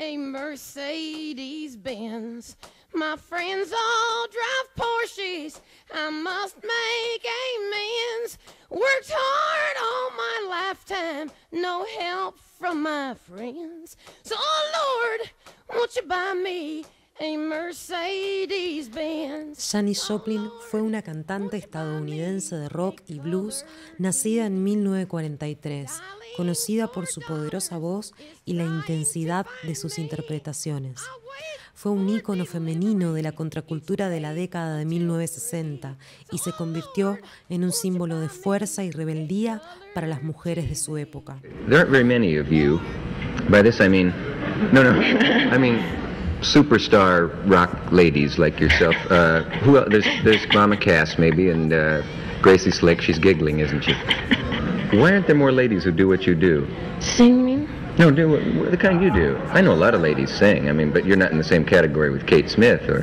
a Mercedes Benz. My friends all drive Porsches. I must make amends. Worked hard all my lifetime, no help from my friends. So, oh Lord, won't you buy me a Mercedes Benz? Janis Joplin fue una cantante estadounidense de rock y blues nacida en 1943, conocida por su poderosa voz y la intensidad de sus interpretaciones. Fue un ícono femenino de la contracultura de la década de 1960 y se convirtió en un símbolo de fuerza y rebeldía para las mujeres de su época. There aren't very many of you. By this I mean, I mean superstar rock ladies like yourself. Who else? There's Mama Cass maybe, and Gracie Slick. She's giggling, isn't she? Why aren't there more ladies who do what you do? Singing? No, do the kind you do. I know a lot of ladies sing. I mean, but you're not in the same category with Kate Smith or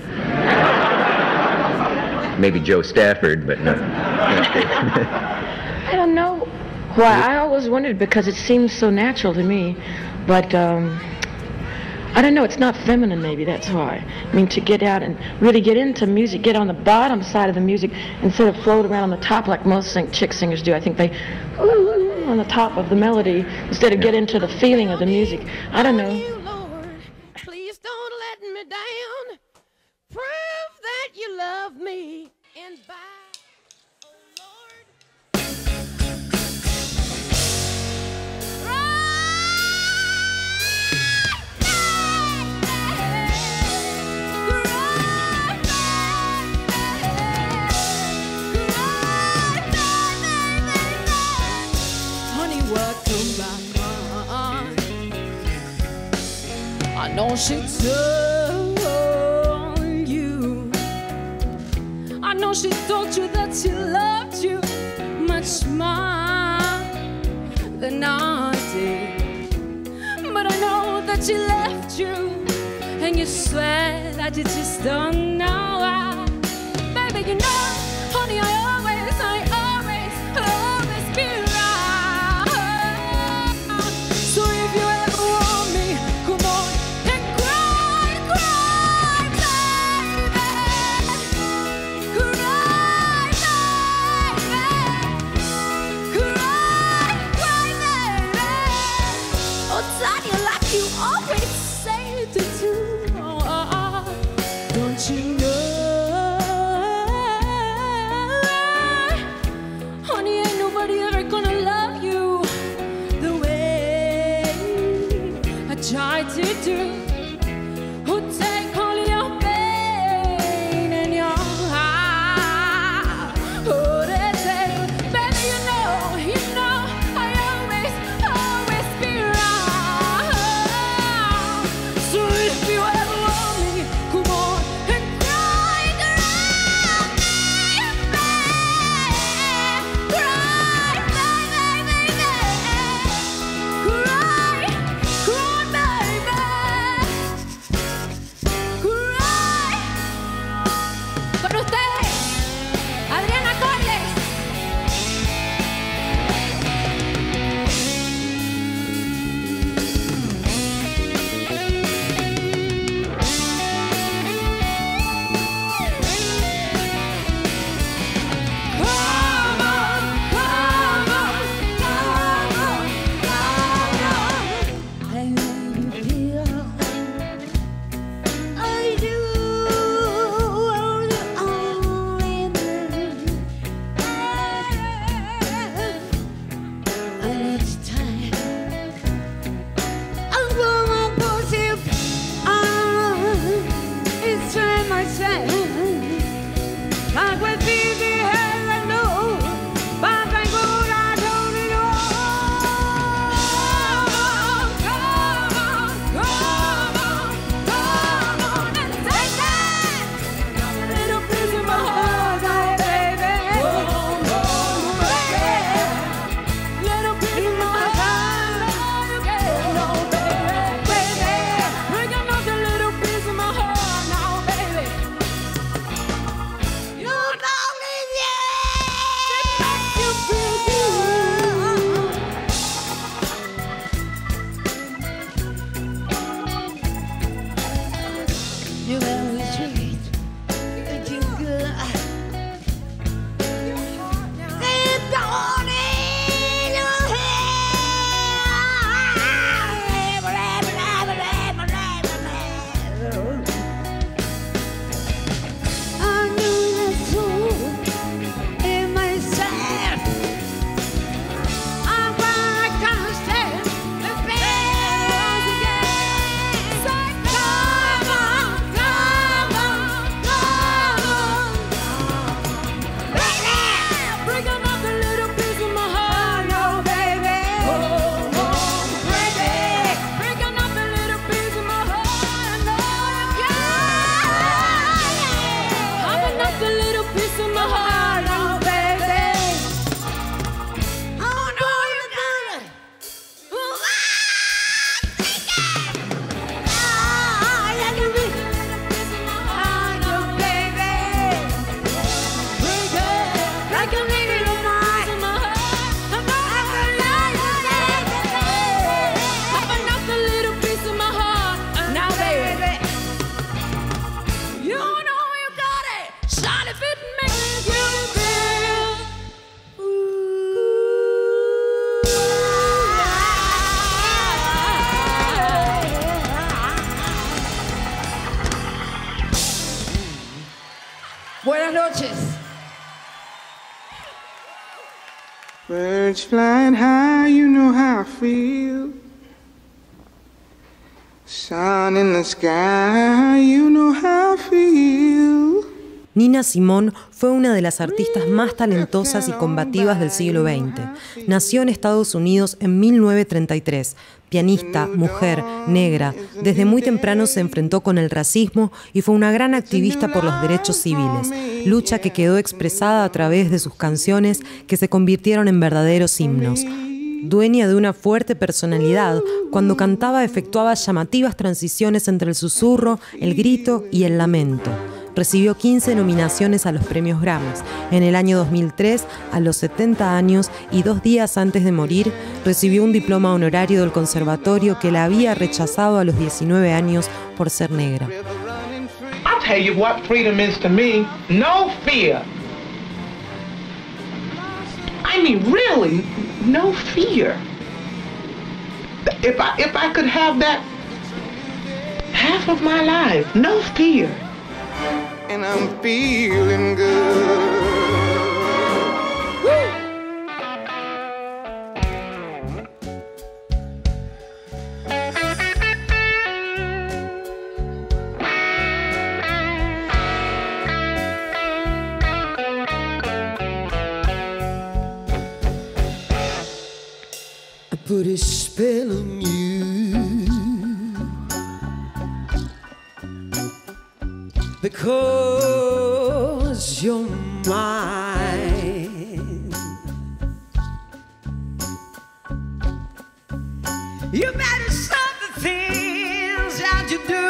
maybe Joe Stafford, but no. I don't know why. I always wondered because it seems so natural to me, but I don't know, it's not feminine maybe, that's why. I mean, to get out and really get into music, get on the bottom side of the music instead of float around on the top like most chick singers do. I think they on the top of the melody instead of get into the feeling of the music. I don't know. Please don't let me down. Prove that you love me and by I know she told you. I know she told you that she loved you much more than I did. But I know that she left you, and you swear that you just don't know why. Baby, you know, honey, I always be right. So if you ever want me, come on and cry, baby. Cry, baby. Oh, Tanya, like you always say to do. Don't you know? Buenas noches. Birds flying high, you know how I feel. Sun in the sky, you know how I feel. Nina Simone fue una de las artistas más talentosas y combativas del siglo XX. Nació en Estados Unidos en 1933. Pianista, mujer, negra, desde muy temprano se enfrentó con el racismo y fue una gran activista por los derechos civiles, lucha que quedó expresada a través de sus canciones que se convirtieron en verdaderos himnos. Dueña de una fuerte personalidad, cuando cantaba efectuaba llamativas transiciones entre el susurro, el grito y el lamento. Recibió 15 nominaciones a los premios Grammys. En el año 2003, a los 70 años y 2 días antes de morir, recibió un diploma honorario del conservatorio que la había rechazado a los 19 años por ser negra. I'll tell you what freedom is to me. No fear. I mean, really, no fear. If I could have that half of my life, no fear. And I'm feeling good. I put a spell on you because you're mine. You better stop the things that you do.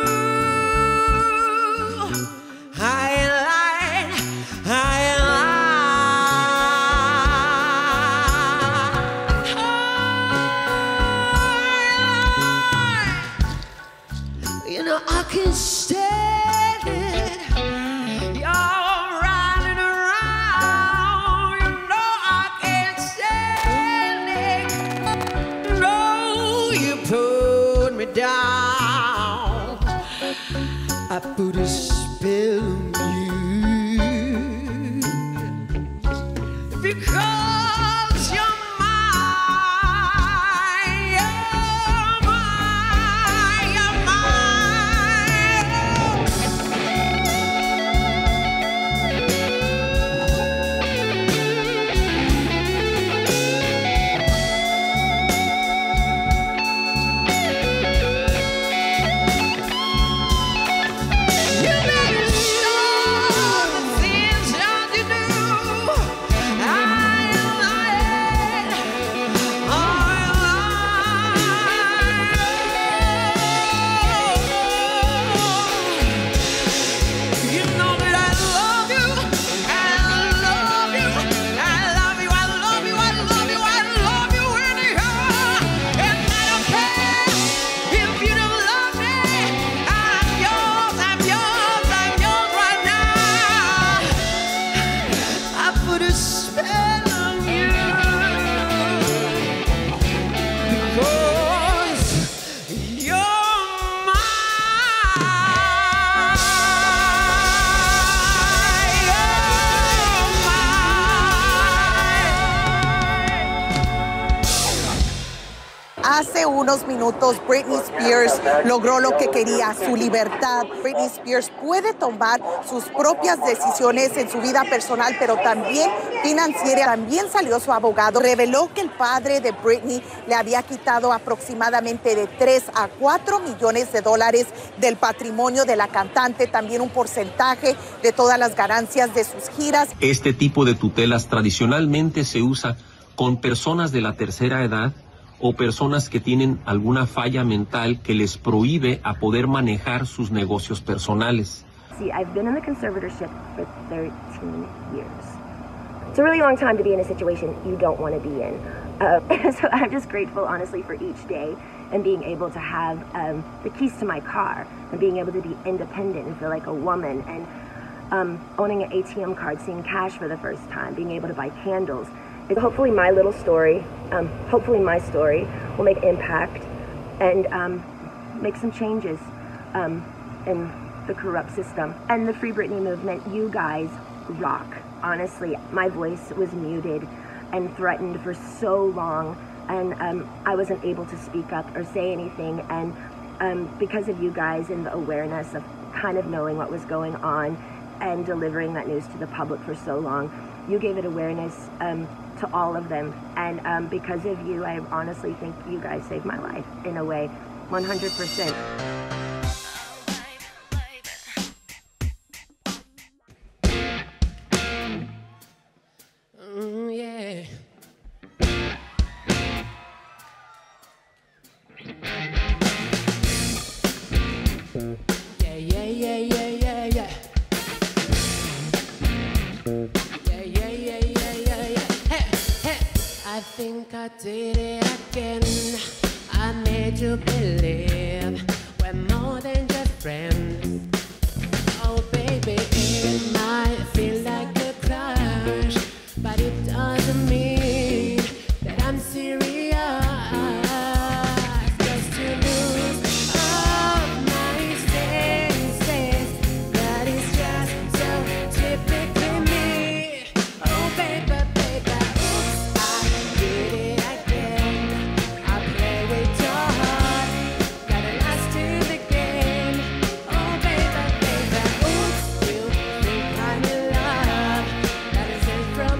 I can stand it. You're riding around. You know I can't stand it. No, you put me down. I put a spell on you because you're Hace unos minutos Britney Spears logró lo que quería, su libertad. Britney Spears puede tomar sus propias decisiones en su vida personal, pero también financiera. También salió su abogado, reveló que el padre de Britney le había quitado aproximadamente de 3 a 4 millones de dólares del patrimonio de la cantante, también un porcentaje de todas las ganancias de sus giras. Este tipo de tutelas tradicionalmente se usa con personas de la tercera edad o personas que tienen alguna falla mental que les prohíbe a poder manejar sus negocios personales. See, I've been in the conservatorship for 13 years. it's a really long time to be in a situation you don't want to be in. So I'm just grateful, honestly, for each day and being able to have the keys to my car and being able to be independent and feel like a woman, and owning an ATM card, seeing cash for the first time, being able to buy candles. Hopefully my little story, hopefully my story will make impact and make some changes in the corrupt system. And the Free Britney movement, you guys rock. Honestly, my voice was muted and threatened for so long, and I wasn't able to speak up or say anything, and because of you guys and the awareness of kind of knowing what was going on and delivering that news to the public for so long, you gave it awareness to all of them, and because of you, I honestly think you guys saved my life in a way, 100%. I think I did it again. I made you believe we're more than just friends. Oh baby, it might feel like a crush, but it doesn't mean that I'm serious. Just to lose all my senses, that is just so typically me. Oh baby, baby, oops, I did it again. I play with your heart, got it lost in the game. Oh baby, baby, oops, you think I'm in love, that is it from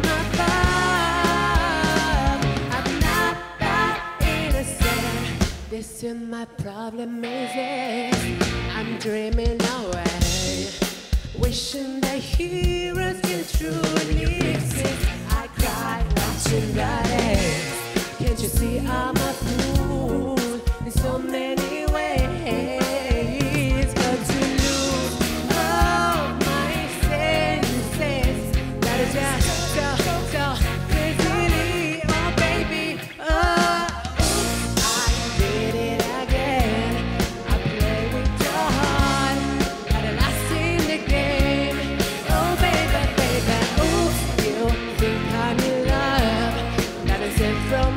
above. I'm not that innocent, this is my problem, is it? I'm dreaming away, wishing that heroes can truly exist. I cry watching that end. Can't you see I'm a fool in so many ways? But to lose all my senses, that is just so crazily. Oh baby, oh, oops, I did it again. I play with your heart, got it lost in the game. Oh baby, baby, oops, you think I'm in love, that is it from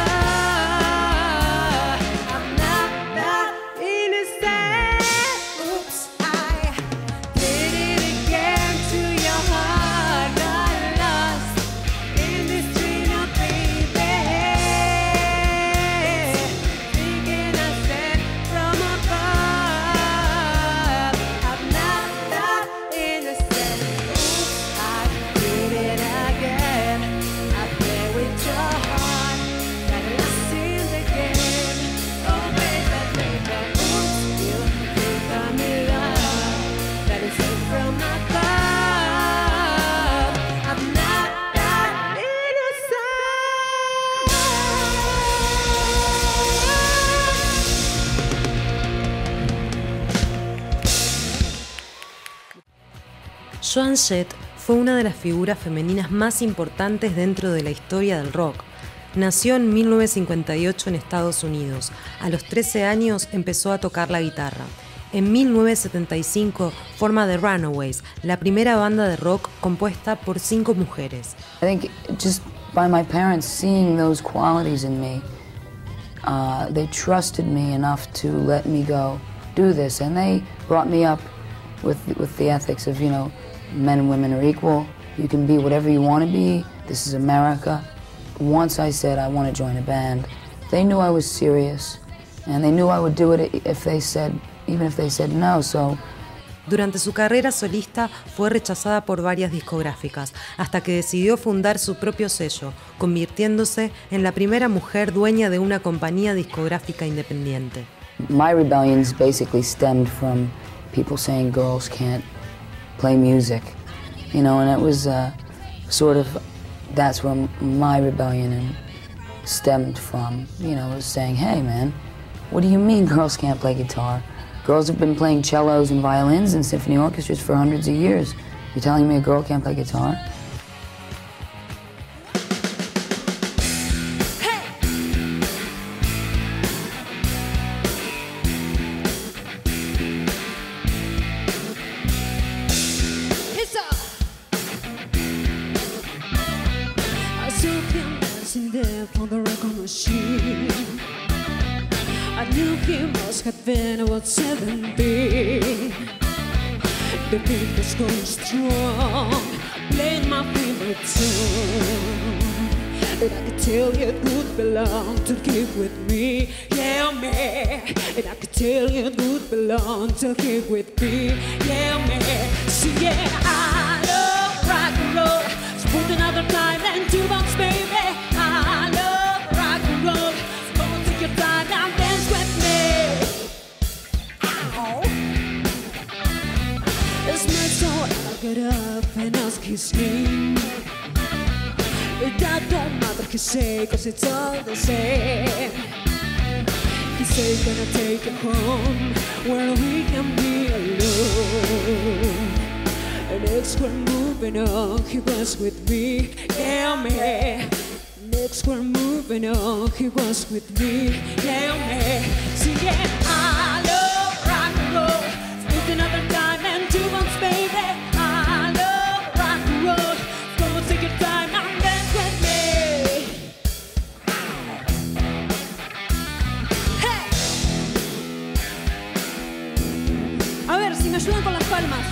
above. I'm not that innocent. Oops, I did it again to your heart, got lost in this dream of baby. Thinking I said from above. I'm not that innocent. Oops, I did it again. I play with your heart, got lost in the game. Oh baby, baby, oops, you think I'm in love, that is it from above. I'm not that innocent. Joan Jett fue una de las figuras femeninas más importantes dentro de la historia del rock. Nació en 1958 en Estados Unidos. A los 13 años empezó a tocar la guitarra. En 1975 forma The Runaways, la primera banda de rock compuesta por 5 mujeres. I think just by my parents seeing those qualities in me, they trusted me enough to let me go do this, and they brought me up with the ethics of, you know, men and women are equal. You can be whatever you want to be. This is America. Once I said I want to join a band, they knew I was serious, and they knew I would do it if they said, even if they said no. So Durante su carrera solista fue rechazada por varias discográficas, hasta que decidió fundar su propio sello, convirtiéndose en la primera mujer dueña de una compañía discográfica independiente. My rebellions basically stemmed from people saying girls can't play music, you know, and it was sort of, that's where my rebellion stemmed from, you know, was saying, hey man, what do you mean girls can't play guitar? Girls have been playing cellos and violins and symphony orchestras for hundreds of years. You're telling me a girl can't play guitar? sitting there on the record machine. I knew he must have been about 17. The beat was going strong, playing my favorite tune. And I could tell you it would belong to keep with me, yeah, me. And I could tell you it would belong to keep with me, yeah, me. See, yeah, I love rock and roll. So put another time and 2 bucks, baby. I love rock and roll. So come on, take your time and dance with me. Oh. It's my soul, I get up and ask his name. That don't matter, he say, cause it's all the same. He say gonna take you home, where we can be alone. And next we're moving on, he was with me, yeah, me. Next we're moving on, he was with me, yeah, me. See, yeah, I love rock and roll. Spend another time and 2 months, baby. I love rock and roll. Come on, take your time and dance with me. Hey. A ver, si me ayudan con las palmas.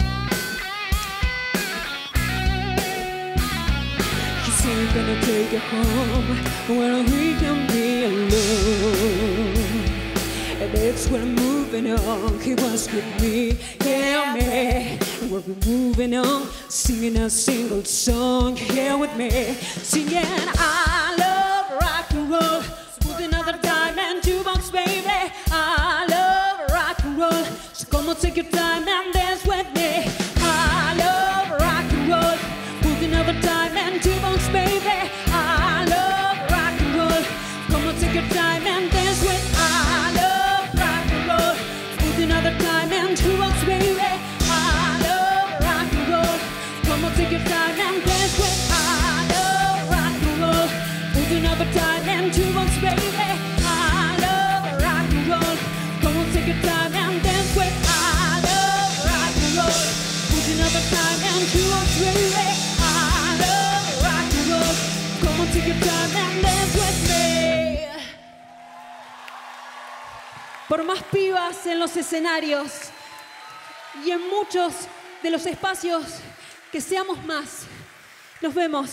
He's gonna take you home where we can be alone. And next we're moving on, he was with me, yeah, me. And we're moving on, singing a single song, here with me. Singing, I love rock and roll. Smooth another time and 2 bucks, baby. I love rock and roll. So come on, take your time and dance with me. I love rock and roll. Smooth another time and 2 bucks, baby. I love rock and roll. Come on, take your time and dance with. I love rock and roll. Smooth another time and 2 bucks, baby. I love rock and roll. Come on, take your time and dance with. I love rock and roll. Smooth another time and 2 bucks, baby. I love rock and roll. Come on, take your time and dance with. I love rock and roll. Smooth another time and 2 bucks, baby. Come on, take your time and dance with me. Por más pibas en los escenarios y en muchos de los espacios, que seamos más. Nos vemos.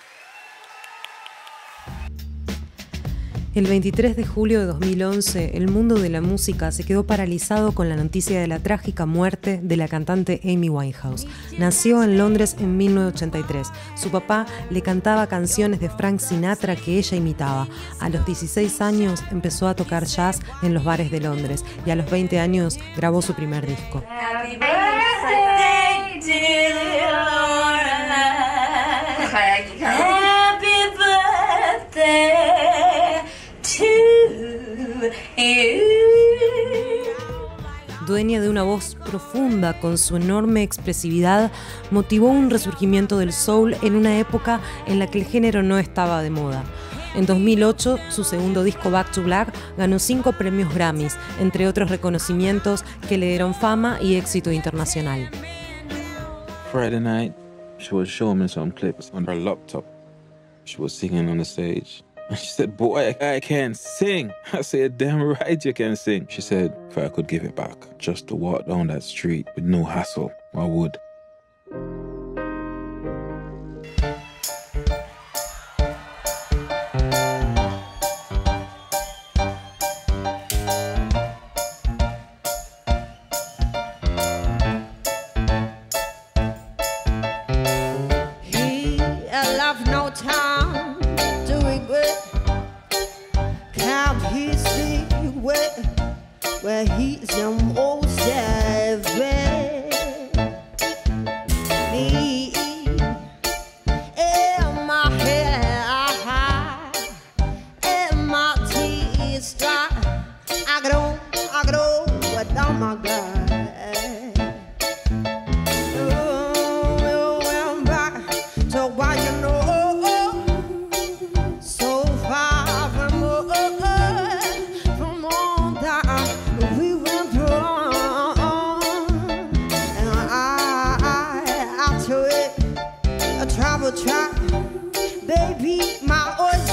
El 23 de julio de 2011, el mundo de la música se quedó paralizado con la noticia de la trágica muerte de la cantante Amy Winehouse. Nació en Londres en 1983. Su papá le cantaba canciones de Frank Sinatra que ella imitaba. A los 16 años empezó a tocar jazz en los bares de Londres y a los 20 años grabó su primer disco. Happy birthday, dear Laura. Happy birthday. Dueña de una voz profunda con su enorme expresividad, motivó un resurgimiento del soul en una época en la que el género no estaba de moda. En 2008, su segundo disco Back to Black ganó 5 premios Grammys, entre otros reconocimientos que le dieron fama y éxito internacional. Friday night, she was showing me some clips on her laptop. She was singing on the stage. And she said, boy, I can't sing. I said, damn right you can sing. She said, if I could give it back, just to walk down that street with no hassle, I would. Where he's the most savage. Me in my hair and my teeth dry. I go, but oh my God. Oh, well, back to why you know. Travel, baby, my oil.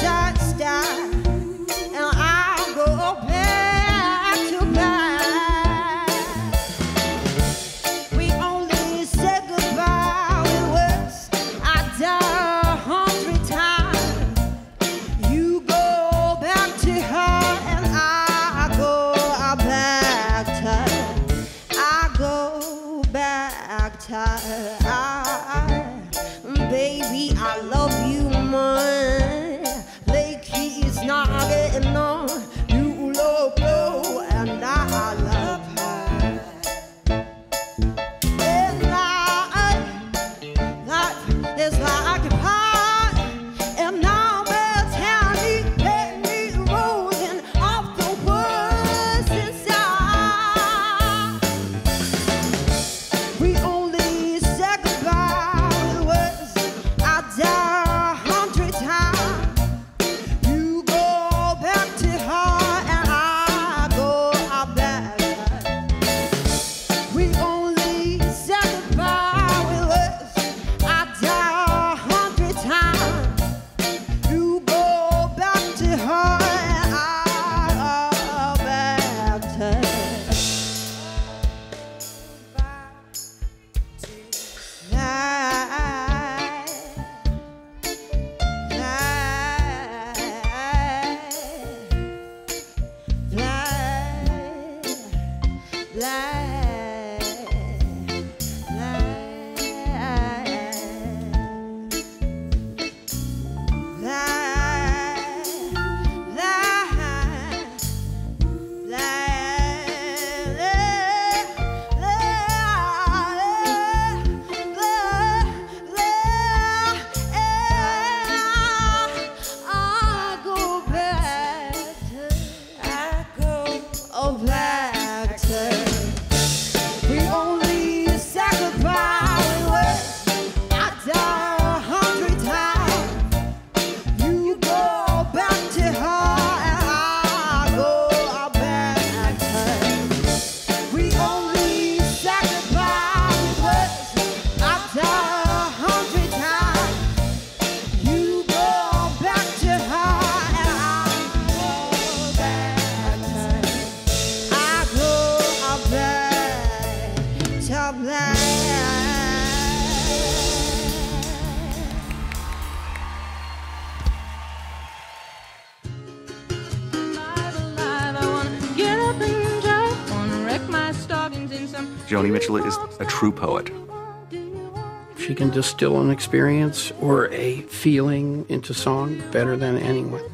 Joni Mitchell is a true poet. She can distill an experience or a feeling into song better than anyone.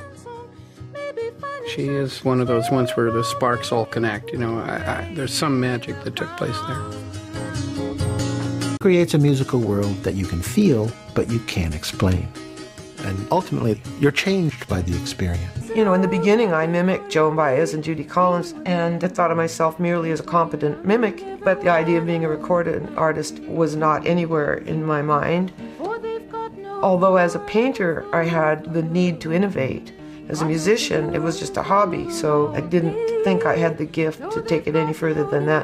She is one of those ones where the sparks all connect. You know, there's some magic that took place there. Creates a musical world that you can feel, but you can't explain. And ultimately, you're changed by the experience. You know, in the beginning, I mimicked Joan Baez and Judy Collins, and I thought of myself merely as a competent mimic, but the idea of being a recorded artist was not anywhere in my mind. Although as a painter, I had the need to innovate. As a musician, it was just a hobby, so I didn't think I had the gift to take it any further than that.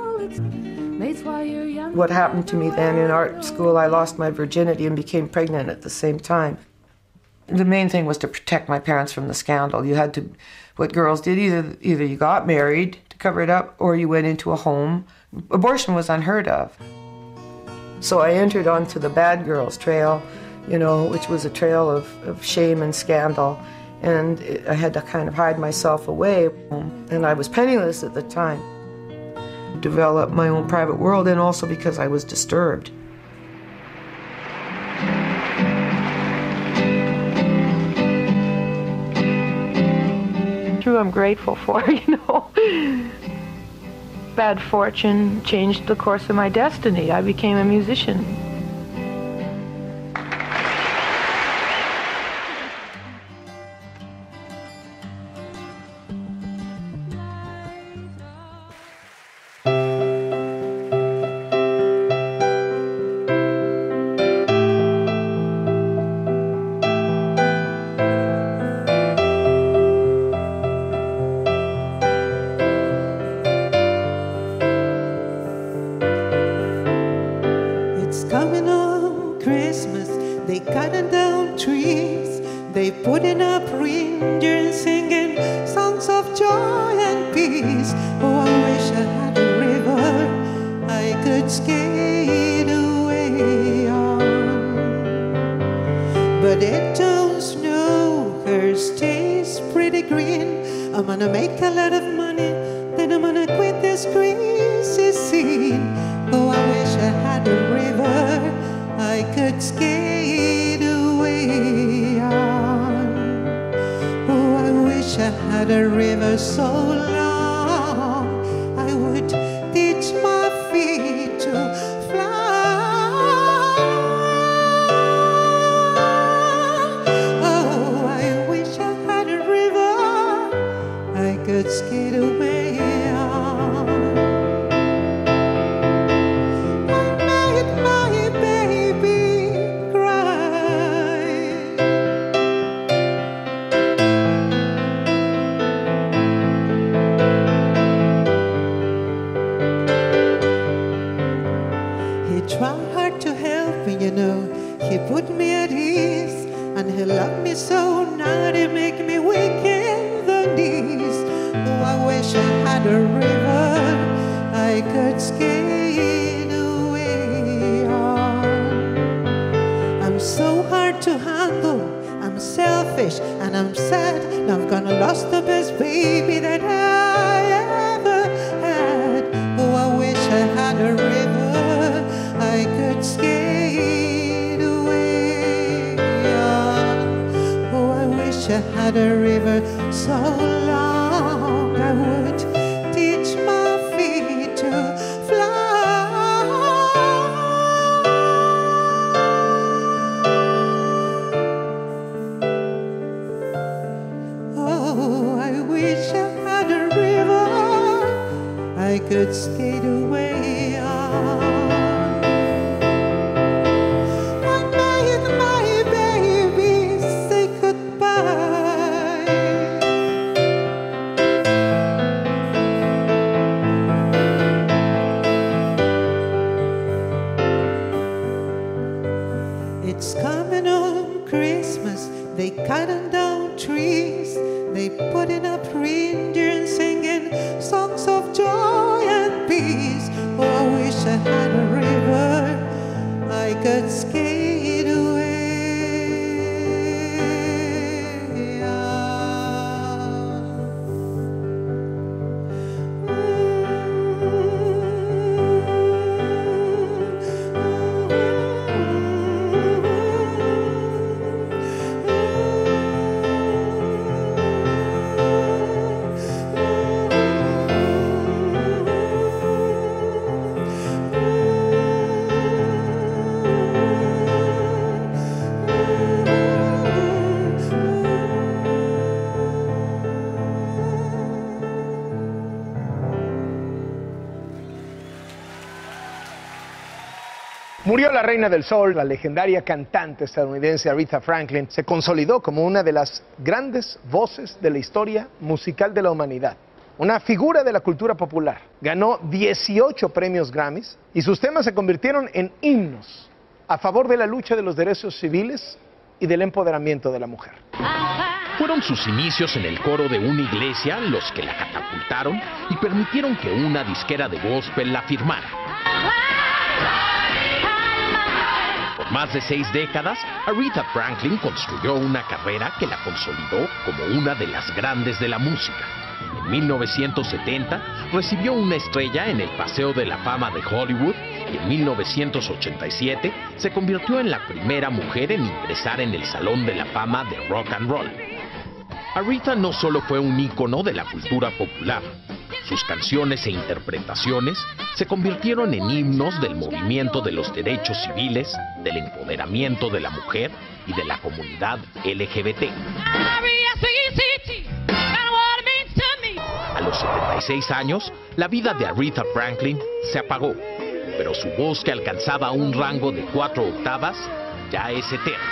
What happened to me then in art school, I lost my virginity and became pregnant at the same time. The main thing was to protect my parents from the scandal. You had to, what girls did, either you got married to cover it up or you went into a home. Abortion was unheard of. So I entered onto the bad girls trail, you know, which was a trail of shame and scandal. And I had to kind of hide myself away. And I was penniless at the time. Develop my own private world, and also because I was disturbed. True, I'm grateful for, you know. Bad fortune changed the course of my destiny. I became a musician. Murió la reina del soul, la legendaria cantante estadounidense Aretha Franklin se consolidó como una de las grandes voces de la historia musical de la humanidad. Una figura de la cultura popular. Ganó 18 premios Grammys y sus temas se convirtieron en himnos a favor de la lucha de los derechos civiles y del empoderamiento de la mujer. Fueron sus inicios en el coro de una iglesia los que la catapultaron y permitieron que una disquera de gospel la firmara. Por más de 6 décadas, Aretha Franklin construyó una carrera que la consolidó como una de las grandes de la música. En 1970 recibió una estrella en el Paseo de la Fama de Hollywood y en 1987 se convirtió en la primera mujer en ingresar en el Salón de la Fama de Rock and Roll. Aretha no solo fue un ícono de la cultura popular, sus canciones e interpretaciones se convirtieron en himnos del movimiento de los derechos civiles, del empoderamiento de la mujer y de la comunidad LGBT. A los 76 años, la vida de Aretha Franklin se apagó, pero su voz, que alcanzaba un rango de 4 octavas, ya es eterna.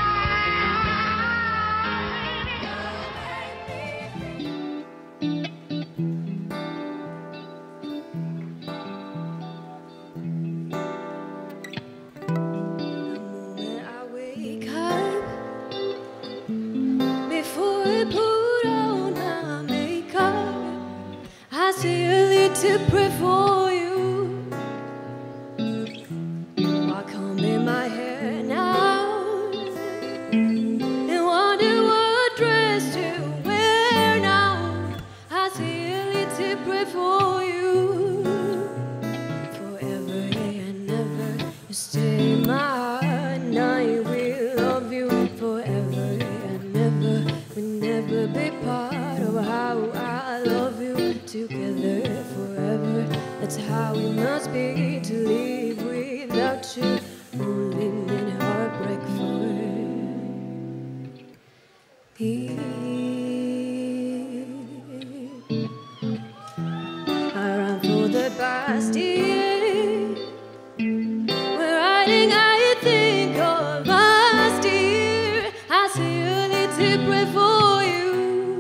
To pray for you, I comb in my hair now and wonder what dress to wear now. I sincerely to pray for you forever and ever. You stay in my heart, and I will love you forever and ever. We'll never be part of how I love you together. That's how it must be to live without you, only in heartbreak for me. I run for the Bastille, where riding I think of us, dear. I sincerely to pray for you.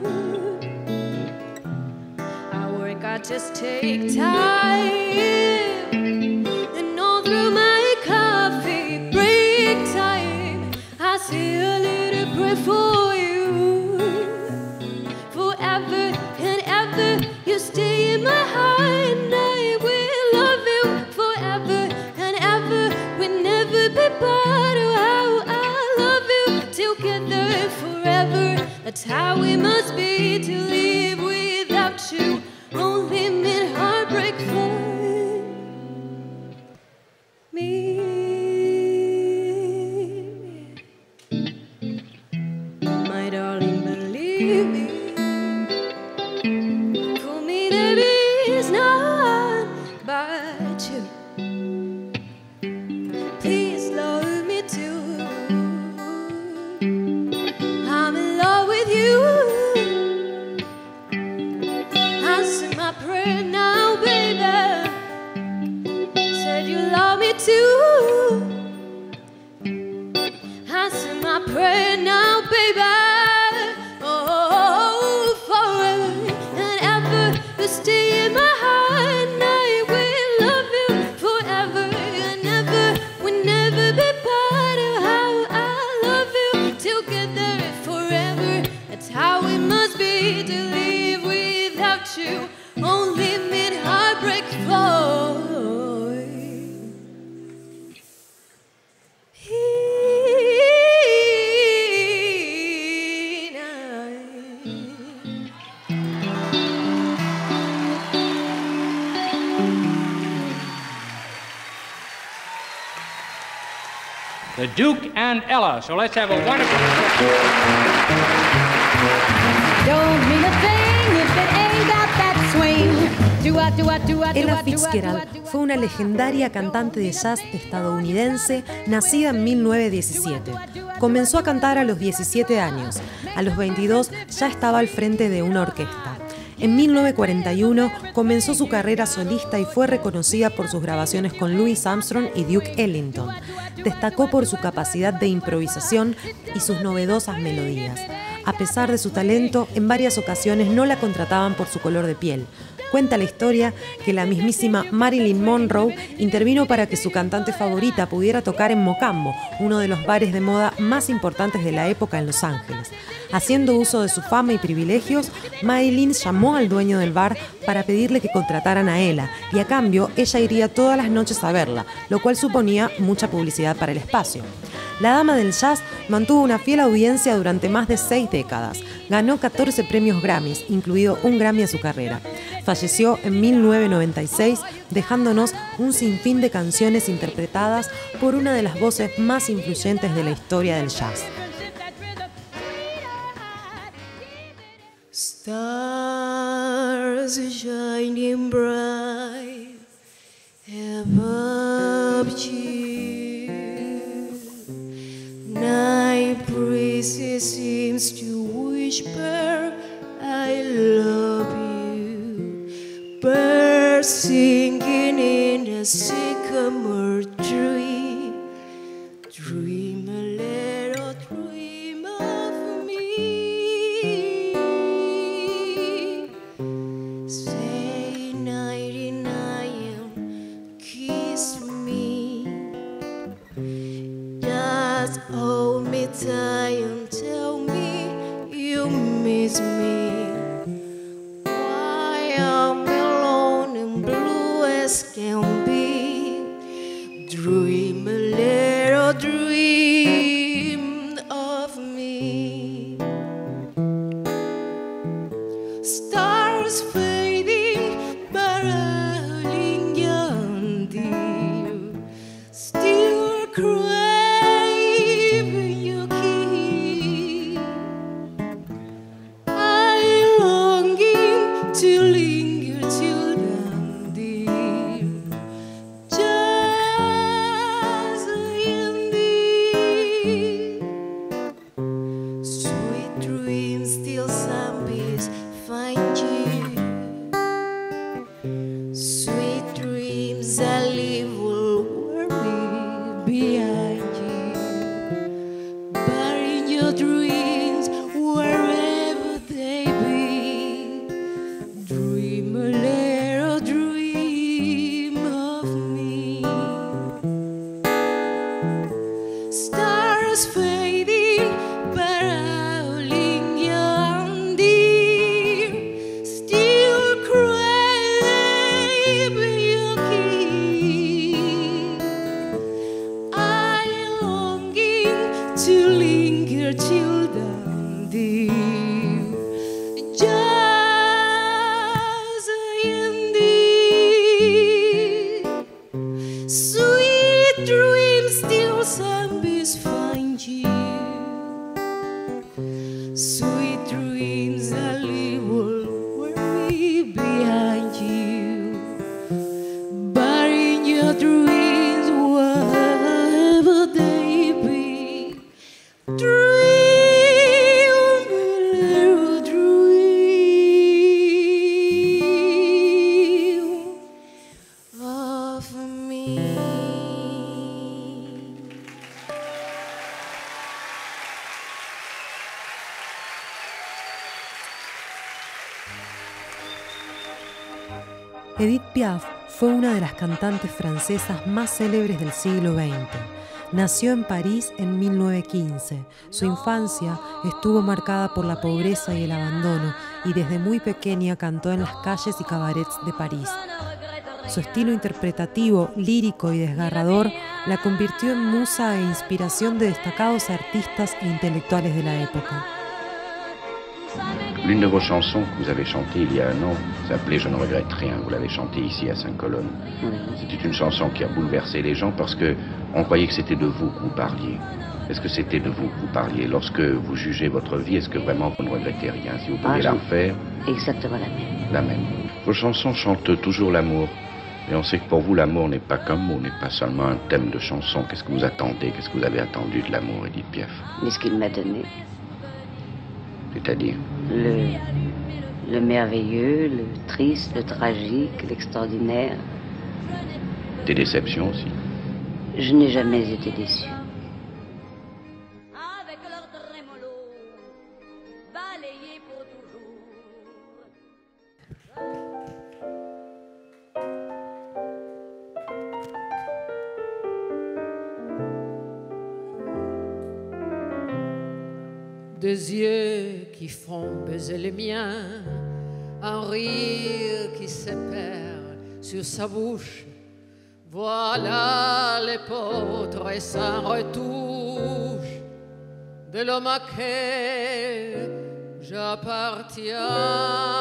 I work, I just take time. For you, forever and ever, you stay in my heart, and I will love you forever and ever. We'll never be part of how I love you together forever. That's how it must be to live without you, only mid heartbreak for me. The Duke and Ella. So let's have a wonderful... Don't mean a thing if it ain't got that swing. Ella Fitzgerald fue una legendaria cantante de jazz estadounidense nacida en 1917. Comenzó a cantar a los 17 años. A los 22 ya estaba al frente de una orquesta. En 1941 comenzó su carrera solista y fue reconocida por sus grabaciones con Louis Armstrong y Duke Ellington. Destacó por su capacidad de improvisación y sus novedosas melodías. A pesar de su talento, en varias ocasiones no la contrataban por su color de piel. Cuenta la historia que la mismísima Marilyn Monroe intervino para que su cantante favorita pudiera tocar en Mocambo, uno de los bares de moda más importantes de la época en Los Ángeles. Haciendo uso de su fama y privilegios, Marilyn llamó al dueño del bar para pedirle que contrataran a Ella, y a cambio ella iría todas las noches a verla, lo cual suponía mucha publicidad para el espacio. La dama del jazz mantuvo una fiel audiencia durante más de 6 décadas. Ganó 14 premios Grammys, incluido un Grammy a su carrera. Falleció en 1996, dejándonos un sinfín de canciones interpretadas por una de las voces más influyentes de la historia del jazz. Stars shining bright above you. Night breezes seems to whisper, I love you. Birds singing in the sycamore tree. Dream a little dream of me. Say nighty-night and kiss me. Just hold me tight and tell me you miss me. Why I'm alone and blue as can be. Dream a little dream of me. Stars fading, but I linger on dear. Still craving your kiss. I longing to linger till dawn, dear. Just in thee. Sweet dreams till sunbeams find you. Sweet dreams I leave will worry behind you. Bury your dreams wherever they be. Dream a little dream of me. Stars fading, but I'll linger on, dear. Still craving your kiss. I longing to linger till dawn, dear. Just in thee. Sweet dreams till sunbeams find you. Sweet dreams I leave will worry behind you. Burying your dreams wherever they be. Dream a little dream of me. Edith Piaf fue una de las cantantes francesas más célebres del siglo XX. Nació en París en 1915. Su infancia estuvo marcada por la pobreza y el abandono, y desde muy pequeña cantó en las calles y cabarets de París. Su estilo interpretativo, lírico y desgarrador la convirtió en musa e inspiración de destacados artistas e intelectuales de la época. L'une de vos chansons que vous avez chantée il y a un an s'appelait « Je ne regrette rien ». Vous l'avez chantée ici à Saint-Colonne. C'était une chanson qui a bouleversé les gens parce qu'on croyait que c'était de vous que vous parliez. Est-ce que c'était de vous que vous parliez? Lorsque vous jugez votre vie, est-ce que vraiment vous ne regrettez rien? Si vous pouviez la refaire? Exactement la même. La même. Vos chansons chantent toujours l'amour. Et on sait que pour vous, l'amour n'est pas qu'un mot, n'est pas seulement un thème de chanson. Qu'est-ce que vous attendez? Qu'est-ce que vous avez attendu de l'amour, Edith Piaf? Mais ce qu'il m'a donné. C'est-à-dire? le merveilleux, le triste, le tragique, l'extraordinaire. Des déceptions aussi. Je n'ai jamais été déçue. Des yeux qui font baiser les miens, un rire qui se perd sur sa bouche. Voilà les portraits sans retouche de l'homme à qui j'appartiens.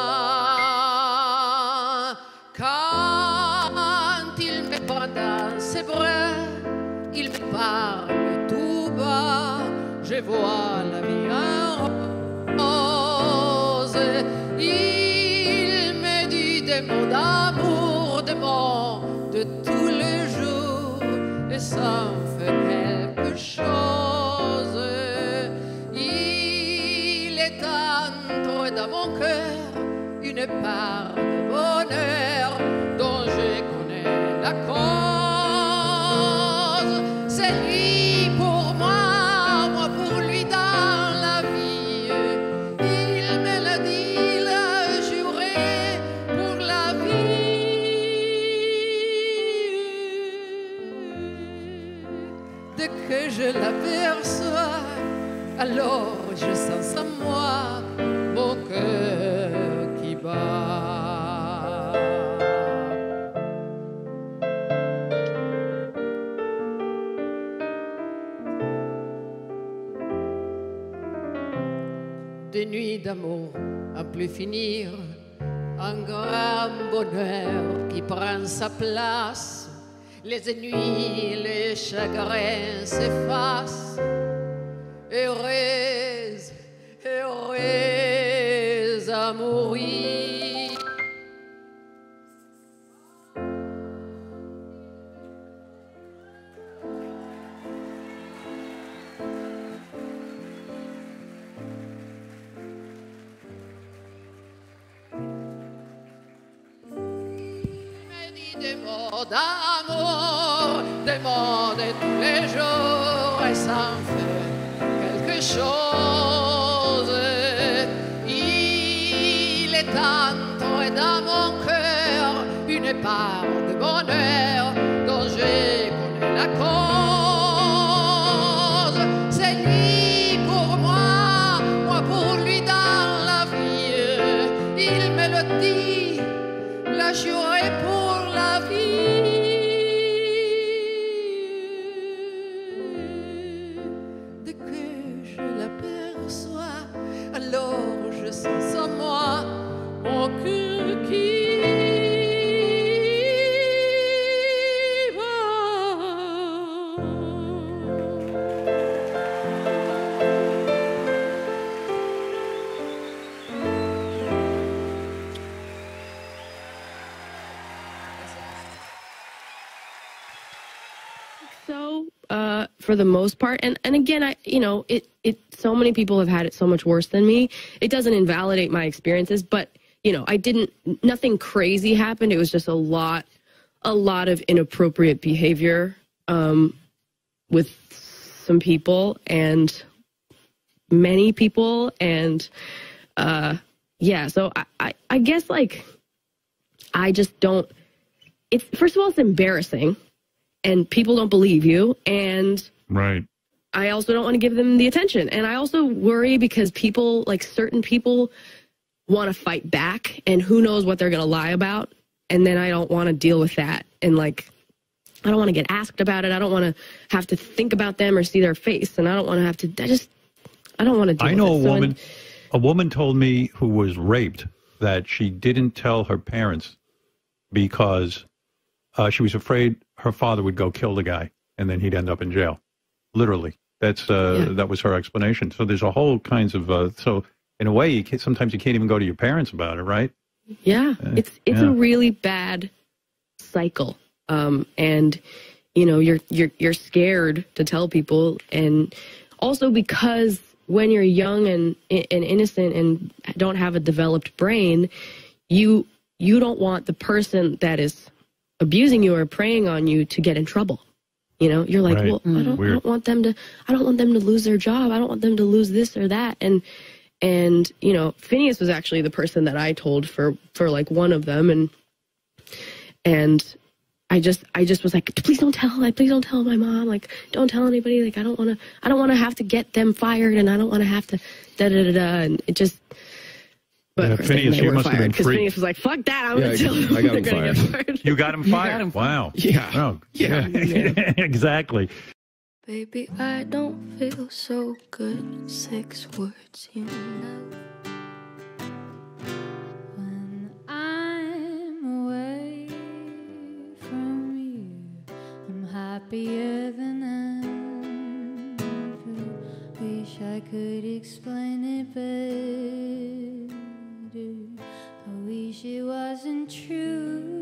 Quand il me prend dans ses bras, il me parle tout bas. Je vois la vie en rose. Il me dit des mots d'amour, des mots de tous les jours, et ça me fait quelque chose. Il est entré dans mon cœur une part de bonheur dont je connais la cause. C'est lui pour moi. Que je l'aperçois, alors je sens en moi mon cœur qui bat. Des nuits d'amour à plus finir, un grand bonheur qui prend sa place. Les ennuis, les chagrins s'effacent. Heureuse, heureuse à mourir. Des mots d'amour, des mots de tous les jours, et ça me fait quelque chose. Il est entré dans mon cœur une part de bonheur dont je connais la cause. C'est lui pour moi, moi pour lui dans la vie. Il me le dit, la juré pour la vie. Dès que je l'aperçois, alors je sens en moi mon cœur qui for the most part. And again, so many people have had it so much worse than me. It doesn't invalidate my experiences, but, nothing crazy happened. It was just a lot of inappropriate behavior with some people and many people. And, so I guess, I just don't, first of all, it's embarrassing. And people don't believe you, and right. I also don't want to give them the attention. And I also worry because people, certain people, want to fight back, and who knows what they're going to lie about. And then I don't want to deal with that. And, I don't want to get asked about it. I don't want to have to think about them or see their face. And I don't want to have to, I don't want to deal with it. I know a woman told me who was raped that she didn't tell her parents because she was afraid her father would go kill the guy and then he'd end up in jail. Literally. That was her explanation. So there's a whole kinds of, so in a way, sometimes you can't even go to your parents about it, right? Yeah. It's a really bad cycle. And, you're scared to tell people. And also because when you're young and innocent and don't have a developed brain, you don't want the person that is abusing you or preying on you to get in trouble. You know, you're like, well, I don't want them to lose their job. I don't want them to lose this or that. And you know, Phineas was actually the person that I told for like one of them, and I just was like, please don't tell my mom, like, don't tell anybody, like, I don't want to have to get them fired, and I don't want to have to and it just. But yeah, Phineas, you must have been because Phineas was like, fuck that, I'm going to tell them. I got him fired. You got him fired? Wow. Yeah. Oh, yeah. Exactly. Baby, I don't feel so good. 6 words, you know. When I'm away from you, I'm happier than ever. Wish I could explain it better. I wish it wasn't true.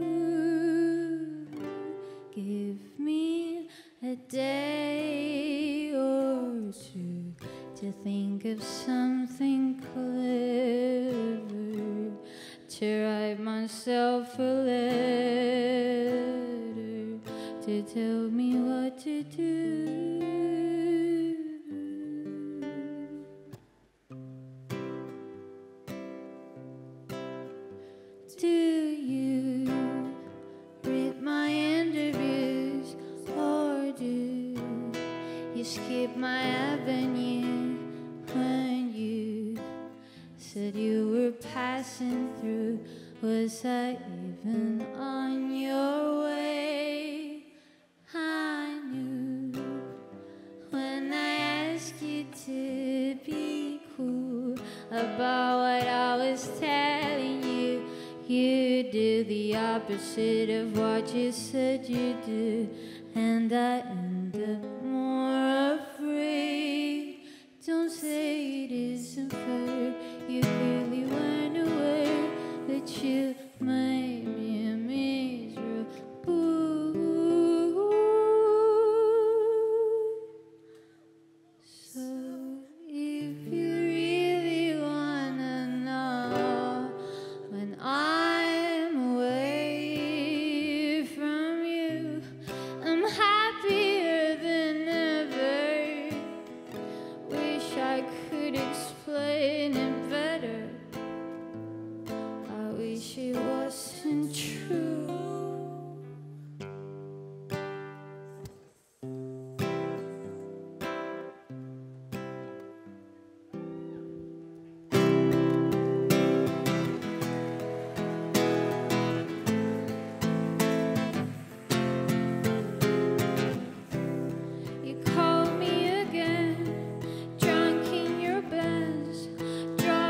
Give me a day or two to think of something clever, to write myself a letter, to tell me what to do. Do you read my interviews, or do you skip my avenue when you said you were passing through? Was I even on your way? I knew when I asked you to be cool about what I was telling you. You do the opposite of what you said you do, and I end up more afraid. Don't say it isn't fair. You clearly weren't aware that you made me miserable. So if you really wanna know, when I'm away from you, I'm happier than ever. Wish I could explain it better. I wish it wasn't true. You call me again, drunk in your Benz,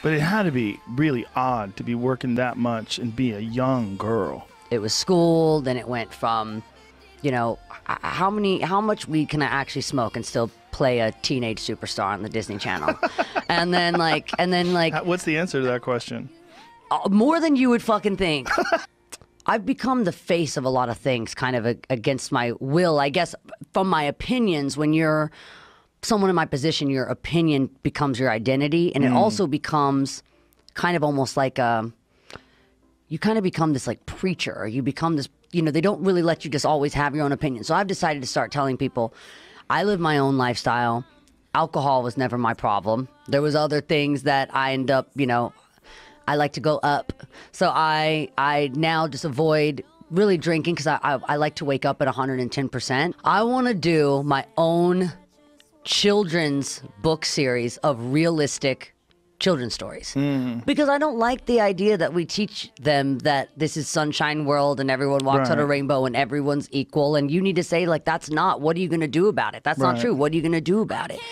But it had to be really odd to be working that much and be a young girl. It was school, then it went from, you know, how much weed can I actually smoke and still play a teenage superstar on the Disney Channel? and then like what's the answer to that question? More than you would fucking think. I've become the face of a lot of things, kind of against my will, I guess, from my opinions. When you're someone in my position, your opinion becomes your identity, and it also becomes kind of almost like you kind of become this like preacher, or you become this, you know, they don't really let you just always have your own opinion. So I've decided to start telling people, I live my own lifestyle. Alcohol was never my problem. There was other things that I end up, you know, I like to go up. So I now just avoid really drinking because I like to wake up at 110%. I want to do my own children's book series of realistic children's stories. Because I don't like the idea that we teach them that this is sunshine world and everyone walks on a rainbow and everyone's equal, and you need to say, like, that's not, what are you going to do about it? That's not true. What are you going to do about it?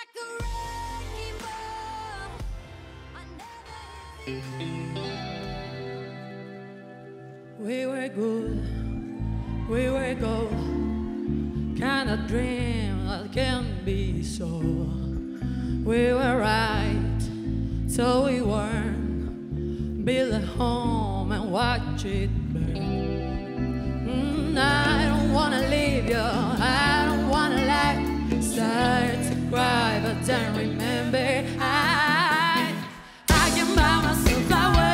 We were good, we were gold, kind of dream that can be so. We were right, so we weren't. Build a home and watch it burn. I don't wanna leave you, I don't wanna lie. Start to cry, but then remember I can buy myself flowers.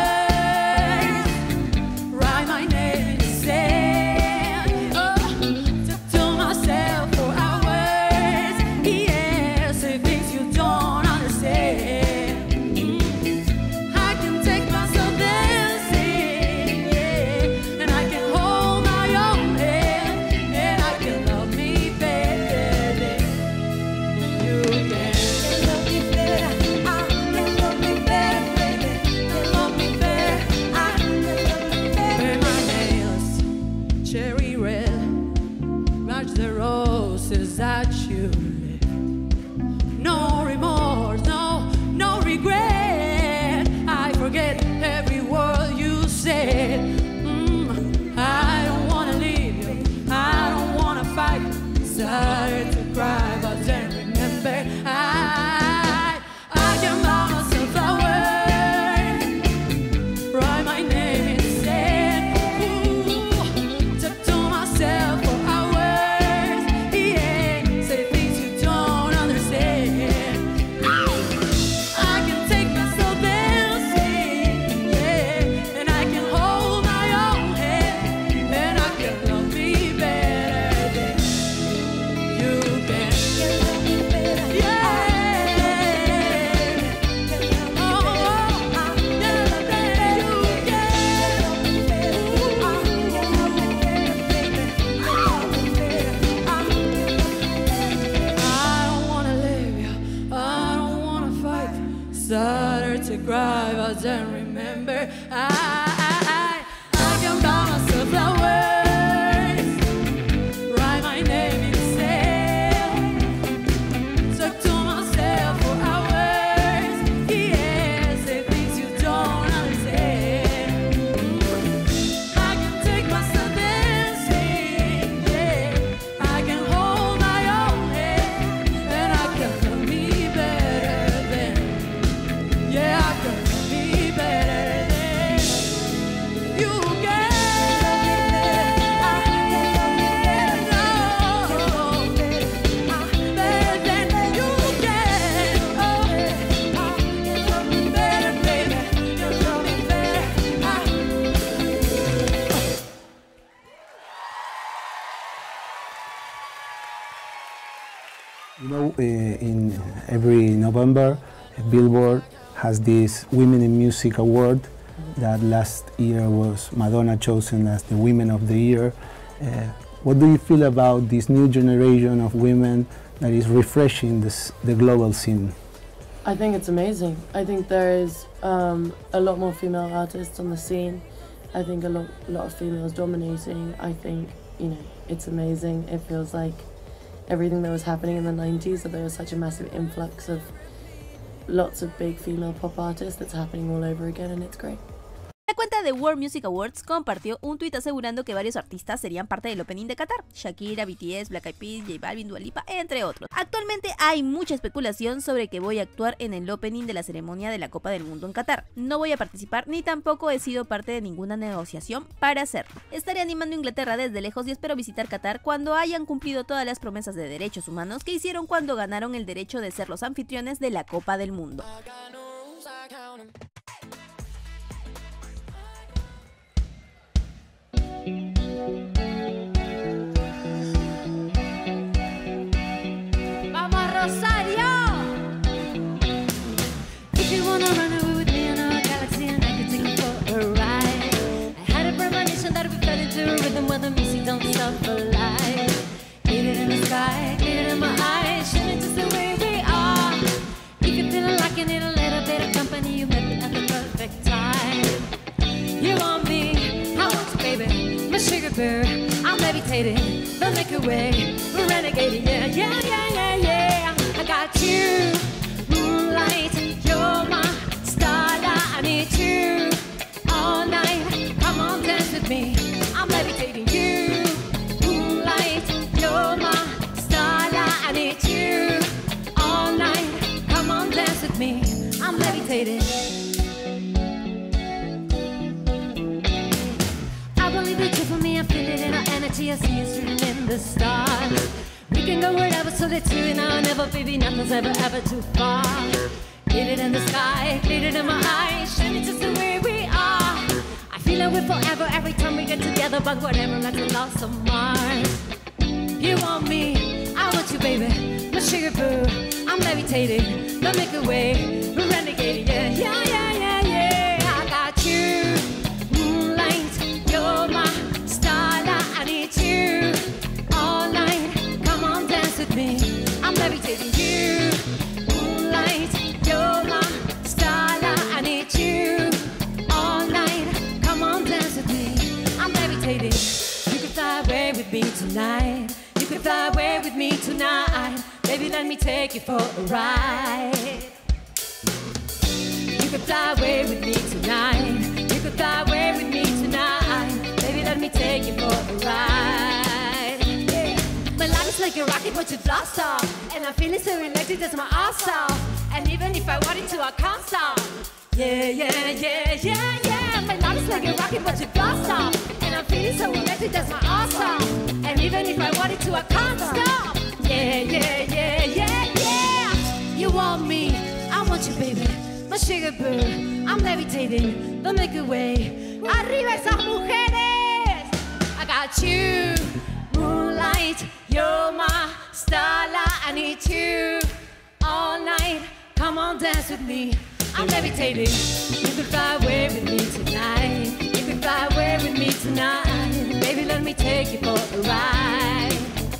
In every November, Billboard has this Women in Music Award that last year was Madonna chosen as the Women of the Year. What do you feel about this new generation of women that is refreshing the global scene? I think it's amazing. I think there is a lot more female artists on the scene. I think a lot of females dominating. I think, you know, it's amazing. It feels like everything that was happening in the 90s, that there was such a massive influx of lots of big female pop artists that's happening all over again, and it's great. La cuenta de World Music Awards compartió un tuit asegurando que varios artistas serían parte del opening de Qatar: Shakira, BTS, Black Eyed Peas, J Balvin, Dua Lipa, entre otros. Actualmente hay mucha especulación sobre que voy a actuar en el opening de la ceremonia de la Copa del Mundo en Qatar. No voy a participar ni tampoco he sido parte de ninguna negociación para hacerlo. Estaré animando a Inglaterra desde lejos y espero visitar Qatar cuando hayan cumplido todas las promesas de derechos humanos que hicieron cuando ganaron el derecho de ser los anfitriones de la Copa del Mundo. Vamos, Rosario! If you wanna run away with me in our galaxy and I could take you for a ride, I had a premonition that we fell into a rhythm where the music don't stop for life. Glitter in the sky, glitter in my eyes, shining just the way we are. If you're feeling like you need a little bit of company, you met me at the perfect time. You want me, I want you, baby, my sugar bear. I'm levitating, the Milky Way, we're renegading, yeah, yeah, yeah, yeah, yeah. I got you, moonlight, you're my starlight. I need you all night. Come on, dance with me. I'm levitating you, moonlight, you're my starlight. I need you all night. Come on, dance with me. I'm levitating. I believe it's true for me. I feel it in our energy. I see it written in the stars. We can go wherever, so let's do it now and never, baby. Nothing's ever, ever too far. Glitter in the sky, glitter in my eyes, shining just the way we are. I feel like we're forever every time we get together, but whatever, like the lost of Mars. You want me, I want you, baby, my sugar boo. I'm levitating, the Milky Way, we're renegading, yeah, yeah, yeah, yeah, yeah. I got you, moonlight, you're my starlight. I need you all night. Come on, dance with me. I'm levitating you, moonlight, you're my starlight. I need you all night. Come on, dance with me. I'm levitating. You could fly away with me tonight. You could fly away with me tonight. Baby, let me take you for a ride. You could fly away with me tonight. You could fly away with me tonight. Baby, let me take you for a ride. Yeah. My life is like a rocket, but you've lost off. And I'm feeling so electric, that's my ass off. And even if I wanted to, I can't stop. Yeah, yeah, yeah, yeah, yeah. My life is like a rocket, but you've lost off. And I'm feeling so electric, that's my ass off. And even if I wanted to, I can't stop. Yeah, yeah, yeah, yeah, yeah. You want me, I want you, baby. My sugar boo, I'm levitating, the Milky Way. Arriba esas mujeres. I got you, moonlight, you're my starlight. I need you all night. Come on, dance with me. I'm levitating. You could fly away with me tonight. You could fly away with me tonight. Baby, let me take you for a ride.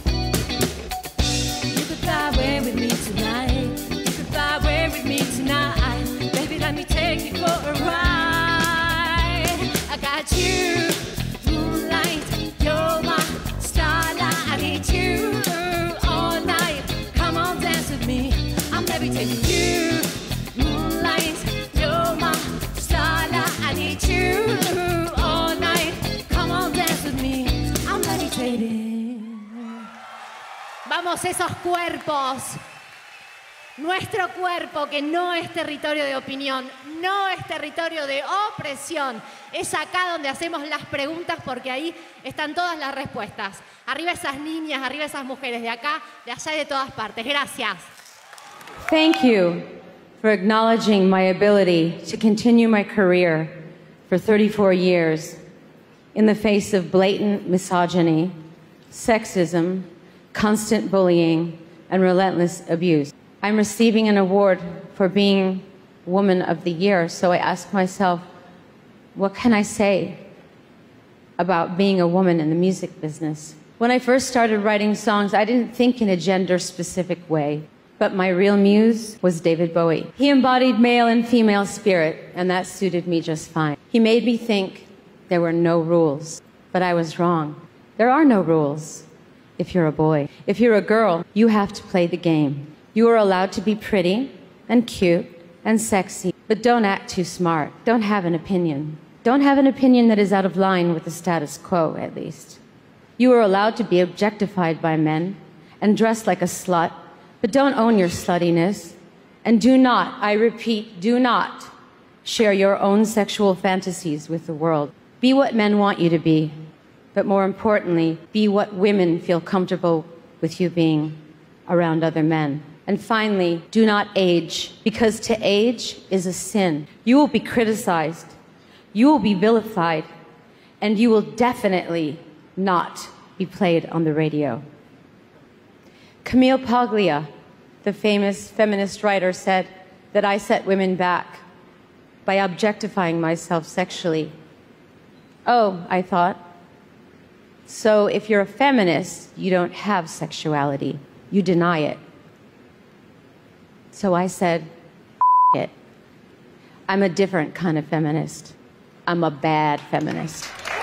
You could fly away with me tonight. You could fly away with me tonight. Baby, let me take you for a ride. I got you, moonlight, you're my starlight. I need you all night. Come on, dance with me. I'm levitating you, moonlight, you're my starlight. I need you all night. Come on, dance with me. I'm levitating. Vamos, esos cuerpos. Nuestro cuerpo, que no es territorio de opinión, no es territorio de opresión. Es acá donde hacemos las preguntas, porque ahí están todas las respuestas. Arriba esas niñas, arriba esas mujeres, de acá, de allá y de todas partes. Gracias. Thank you for acknowledging my ability to continue my career for 34 years in the face of blatant misogyny, sexism, constant bullying, and relentless abuse. I'm receiving an award for being Woman of the Year, so I ask myself, what can I say about being a woman in the music business? When I first started writing songs, I didn't think in a gender-specific way, but my real muse was David Bowie. He embodied male and female spirit, and that suited me just fine. He made me think there were no rules, but I was wrong. There are no rules if you're a boy. If you're a girl, you have to play the game. You are allowed to be pretty and cute and sexy, but don't act too smart. Don't have an opinion. Don't have an opinion that is out of line with the status quo, at least. You are allowed to be objectified by men and dress like a slut, but don't own your sluttiness. And do not, I repeat, do not share your own sexual fantasies with the world. Be what men want you to be, but more importantly, be what women feel comfortable with you being around other men. And finally, do not age, because to age is a sin. You will be criticized, you will be vilified, and you will definitely not be played on the radio. Camille Paglia, the famous feminist writer, said that I set women back by objectifying myself sexually. Oh, I thought, so if you're a feminist, you don't have sexuality, you deny it. So I said, it. I'm a different kind of feminist. I'm a bad feminist.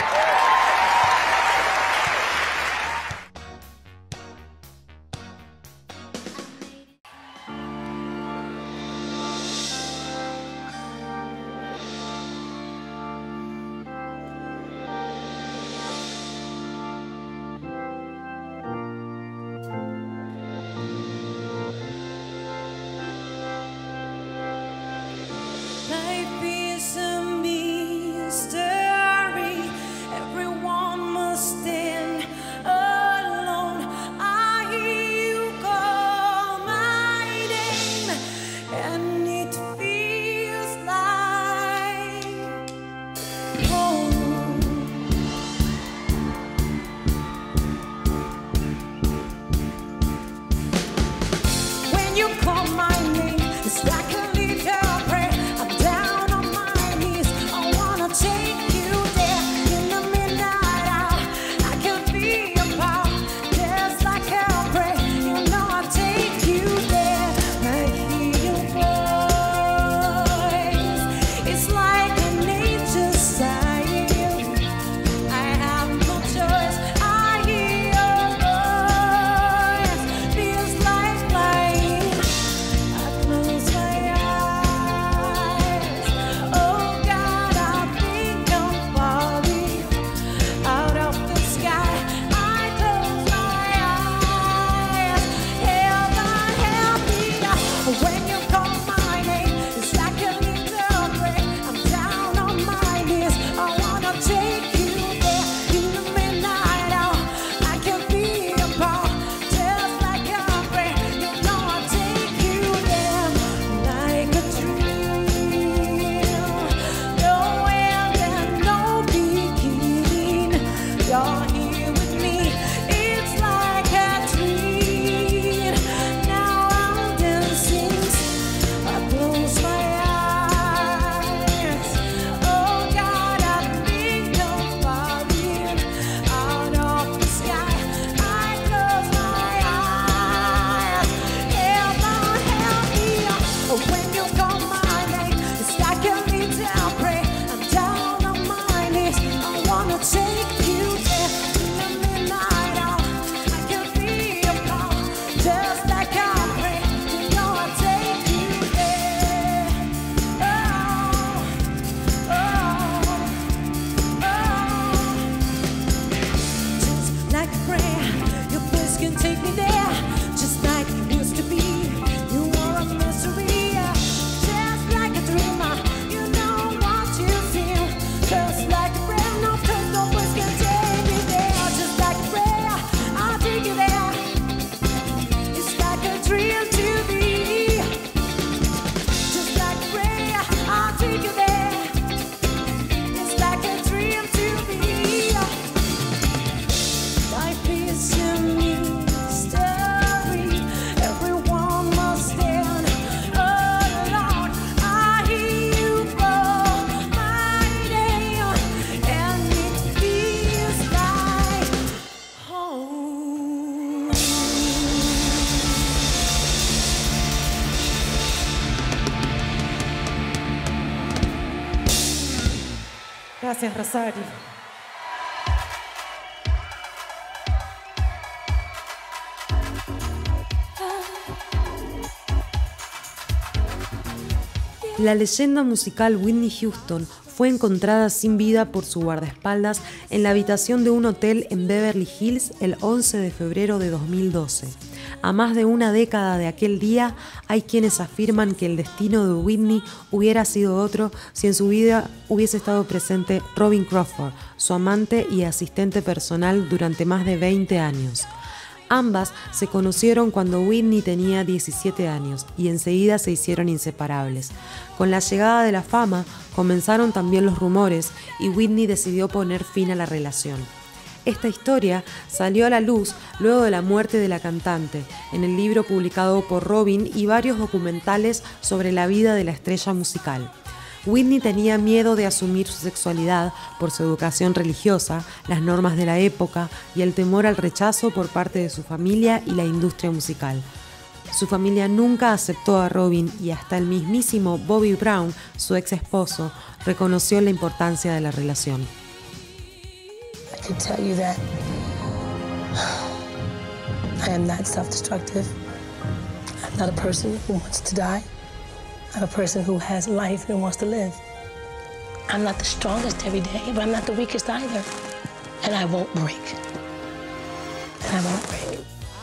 Life is a mystery. Everyone must stand alone. I hear you call my name, and it feels like home. When you call my name, it's like a little prayer. I'm down on my knees. I wanna take you there in the midnight hour. I can feel your power, just like a prayer. You know I'll take you there. I hear your voice. It's like an angel sighing. I have no choice. I hear your voice. Feels like flying. I close my eyes. Oh God, I think I'm falling out of the sky. I close my eyes. Heaven help me. When you call my name, it's like a little prayer. I'm down on my knees. I wanna take you there in the midnight hour. I can feel your power, just like a prayer. You know I'll take you there like a dream. No end and no beginning. You're here with me. It's like a dream. Now I'm dancing. I close my eyes. Oh God, I think I'm falling out of the sky. I close my eyes. Heaven help me. When you call my name, it's like a little prayer. I'm down on my knees. I wanna take you there in the midnight hour. I can feel your power, just like a prayer. You know I'll take you there. Oh, oh, just like a prayer. Your voice can take me there, just like it used to be. You are a mystery, just like a dreamer. You know what you feel, just like a prayer. No place, no voice can take me there, just like a prayer. I'll take you there. It's like a dream to be, just like a prayer. I'll take you there. It's like a dream to be. Life is a mystery. Everyone must stand alone. I hear you call my name, and it feels like home. Gracias, Rosario. La leyenda musical Whitney Houston fue encontrada sin vida por su guardaespaldas en la habitación de un hotel en Beverly Hills el 11 de febrero de 2012. A más de una década de aquel día, hay quienes afirman que el destino de Whitney hubiera sido otro si en su vida hubiese estado presente Robin Crawford, su amante y asistente personal durante más de 20 años. Ambas se conocieron cuando Whitney tenía 17 años y enseguida se hicieron inseparables. Con la llegada de la fama comenzaron también los rumores y Whitney decidió poner fin a la relación. Esta historia salió a la luz luego de la muerte de la cantante, en el libro publicado por Robin y varios documentales sobre la vida de la estrella musical. Whitney tenía miedo de asumir su sexualidad por su educación religiosa, las normas de la época y el temor al rechazo por parte de su familia y la industria musical. Su familia nunca aceptó a Robin y hasta el mismísimo Bobby Brown, su ex esposo, reconoció la importancia de la relación. I can tell you that I am not self-destructive. I'm not a person who wants to die. I'm a person who has life and wants to live. I'm not the strongest every day, but I'm not the weakest either. And I won't break. And I won't break.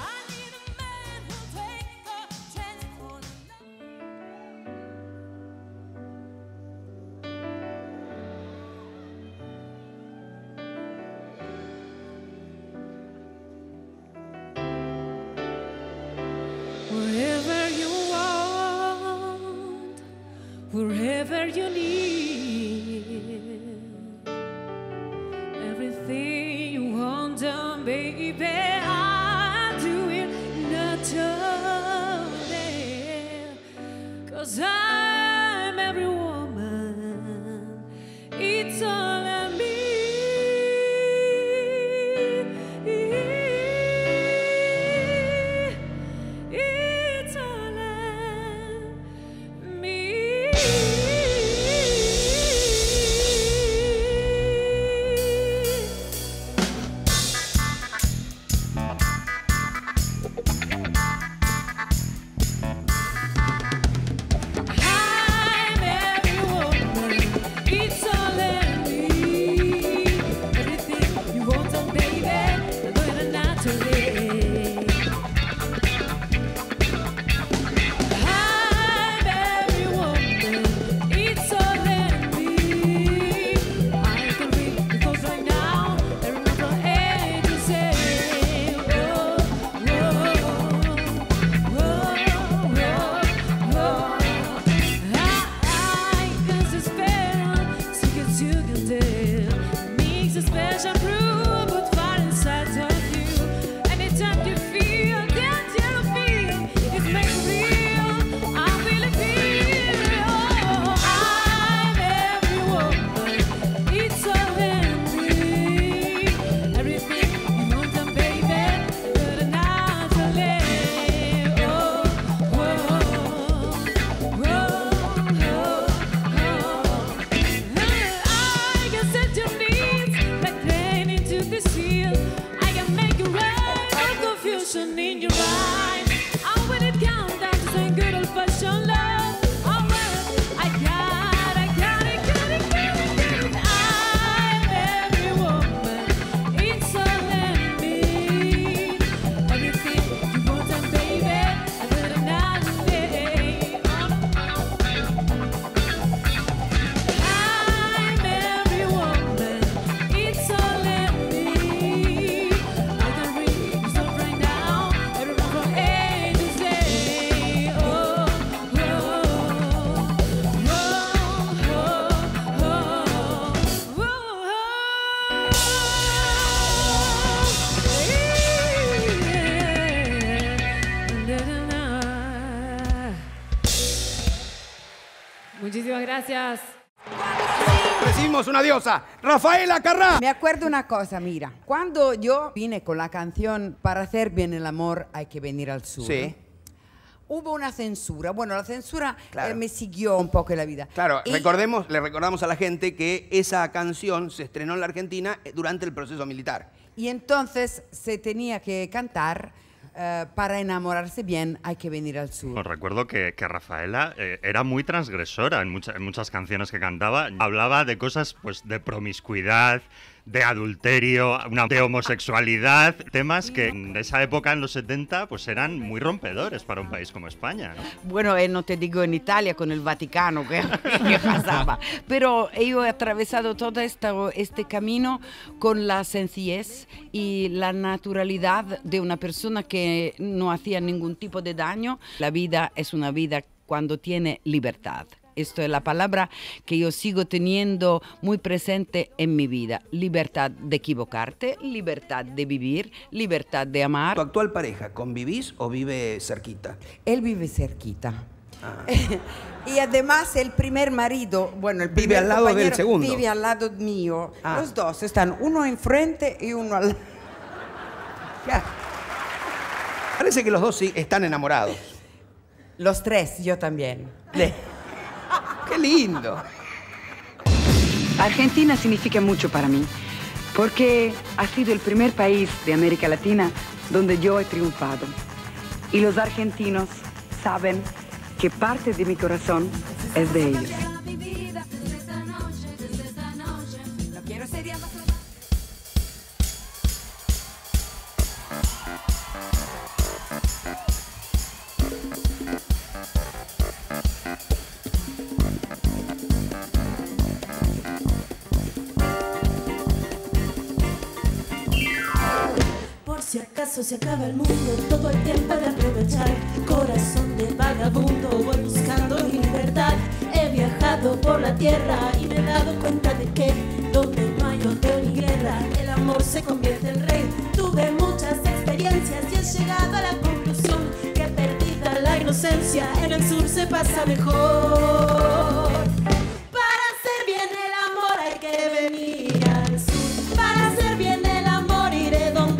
Wherever you want, wherever you need, everything you want done, baby, I'll do it naturally. 'Cause I'm every woman, it's all of me. It's all of me. I'm every woman, it's all in me. Everything you want done, baby, I'm doing it naturally. I'm every woman, it's all in me. I can read the thoughts right now, and remember from A to Z. Whoa, whoa, whoa, whoa. I can suspend, secrets you can tell. Mix a special brew, put fire inside of you. Anytime you feel that you feel, it makes real. I really feel. I'm every woman, it's all in me. Everything you want done, baby, good and naturally. Oh, whoa, whoa, I can set your needs like plane into the seal. I can make you right, no confusion in your eyes. I'm when it count down to saying good old fashioned love. Alright, I got it. I'm every woman, it's all in me. Everything you want done, baby, I do it naturally. I'm every woman, it's all in me. I can read your stuff right now, everyone from A to Z. Oh, whoa, Muchísimas gracias. Recibimos una diosa, Rafaela Carrá. Me acuerdo una cosa, mira, cuando yo vine con la canción Para hacer bien el amor hay que venir al sur. Sí. Hubo una censura. Bueno, la censura Claro. me siguió un poco en la vida. Claro, Y- le recordamos a la gente que esa canción se estrenó en la Argentina durante el proceso militar. Y entonces se tenía que cantar para enamorarse bien hay que venir al sur. Os recuerdo que Rafaela era muy transgresora en muchas canciones que cantaba. Hablaba de cosas pues de promiscuidad, de adulterio, de homosexualidad, temas que en esa época, en los 70, pues eran muy rompedores para un país como España, ¿no? Bueno, no te digo en Italia con el Vaticano que pasaba, pero yo he atravesado todo este camino con la sencillez y la naturalidad de una persona que no hacía ningún tipo de daño. La vida es una vida cuando tiene libertad. Esto es la palabra que yo sigo teniendo muy presente en mi vida. Libertad de equivocarte, libertad de vivir, libertad de amar. ¿Tu actual pareja convivís o vive cerquita? Él vive cerquita. Y además el primer marido, bueno, el primer vive al lado del segundo. Vive al lado mío. Los dos están, uno enfrente y uno al lado. Parece que los dos sí están enamorados. Los tres, yo también. ¡Qué lindo! Argentina significa mucho para mí, porque ha sido el primer país de América Latina donde yo he triunfado. Y los argentinos saben que parte de mi corazón es de ellos. Si acaso se acaba el mundo, todo el tiempo de aprovechar. Corazón de vagabundo, voy buscando mi libertad. He viajado por la tierra y me he dado cuenta de que donde no hay odio ni guerra, el amor se convierte en rey. Tuve muchas experiencias y he llegado a la conclusión que perdida la inocencia, en el sur se pasa mejor. Para hacer bien el amor hay que venir al sur. Para hacer bien el amor iré donde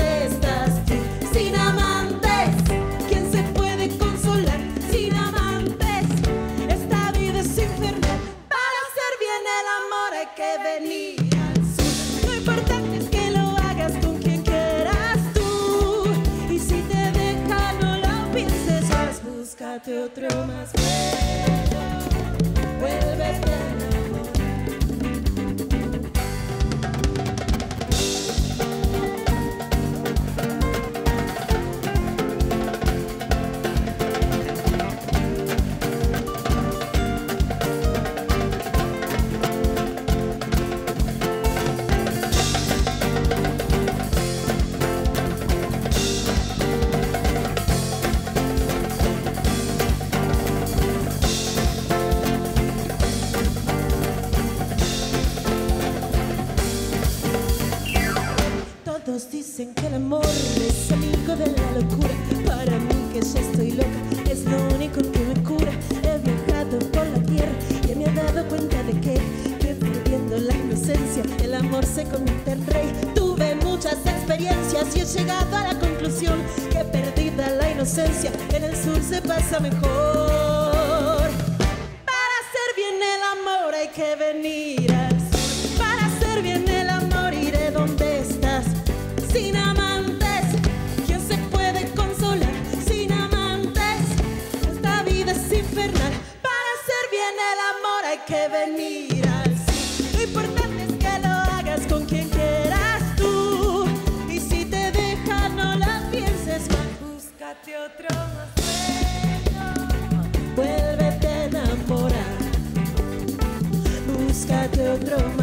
otro más bueno, vuélvete a Todos dicen que el amor es amigo de la locura. Para mí que ya estoy loca, es lo único que me cura. He viajado por la tierra y me he dado cuenta de que perdiendo la inocencia, el amor se convierte en rey. Tuve muchas experiencias y he llegado a la conclusión que perdida la inocencia, en el sur se pasa mejor. Para hacer bien el amor hay que venir al sur. Para hacer bien el amor iré donde estás. Sin amantes, ¿quién se puede consolar? Sin amantes, esta vida es infernal. Para hacer bien el amor hay que venir al sur. Lo importante es que lo hagas con quien quieras tú. Y si te deja, no la pienses más. Búscate otro más bueno, vuélvete a enamorar. Búscate otro más.